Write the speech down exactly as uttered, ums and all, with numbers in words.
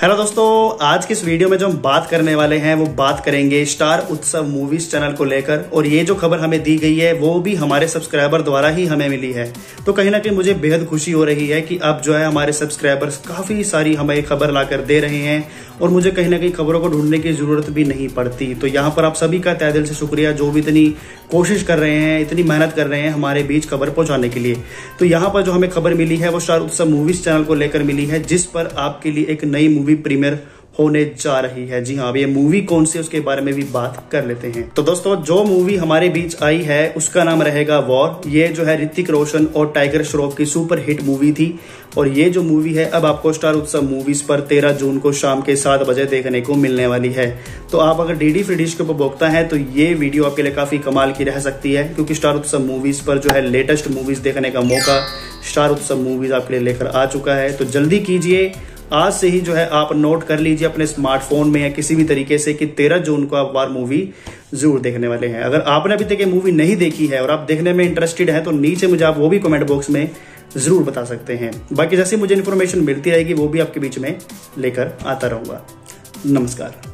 Hello दोस्तों, आज की इस वीडियो में जो हम बात करने वाले हैं वो बात करेंगे स्टार उत्सव मूवीज चैनल को लेकर। और ये जो खबर हमें दी गई है वो भी हमारे सब्सक्राइबर द्वारा ही हमें मिली है। तो कहीं ना कहीं मुझे बेहद खुशी हो रही है कि अब जो है हमारे सब्सक्राइबर्स काफी सारी हमें खबर लाकर दे रहे हैं और मुझे कहीं ना कहीं खबरों को ढूंढने की जरूरत भी नहीं पड़ती। तो यहाँ पर आप सभी का तहे दिल से शुक्रिया, जो भी इतनी कोशिश कर रहे हैं, इतनी मेहनत कर रहे हैं हमारे बीच खबर पहुंचाने के लिए। तो यहाँ पर जो हमें खबर मिली है वो स्टार उत्सव मूवीज चैनल को लेकर मिली है, जिस पर आपके लिए एक नई मूवी प्रीमियर होने जा रही है। जी हाँ, अब ये मूवी कौन सी उसके बारे में भी बात कर लेते हैं। तो दोस्तों, जो मूवी हमारे बीच आई है उसका नाम रहेगा वॉर। ये जो है ऋतिक रोशन और टाइगर श्रॉफ की सुपर हिट मूवी थी और ये जो मूवी है अब आपको स्टार उत्सव मूवीज पर तेरह जून को शाम के सात बजे देखने को मिलने वाली है। तो आप अगर डीडी फ्री डिश के उपभोक्ता हैं तो ये वीडियो आपके लिए काफी कमाल की रह सकती है, क्योंकि स्टार उत्सव मूवीज पर जो है लेटेस्ट मूवीज देखने का मौका स्टार उत्सव मूवीज आपके लिए लेकर आ चुका है। तो जल्दी कीजिए, आज से ही जो है आप नोट कर लीजिए अपने स्मार्टफोन में या किसी भी तरीके से कि तेरह जून को आप वार मूवी जरूर देखने वाले हैं। अगर आपने अभी तक ये मूवी नहीं देखी है और आप देखने में इंटरेस्टेड हैं तो नीचे मुझे आप वो भी कमेंट बॉक्स में जरूर बता सकते हैं। बाकी जैसे मुझे इन्फॉर्मेशन मिलती रहेगी वो भी आपके बीच में लेकर आता रहूंगा। नमस्कार।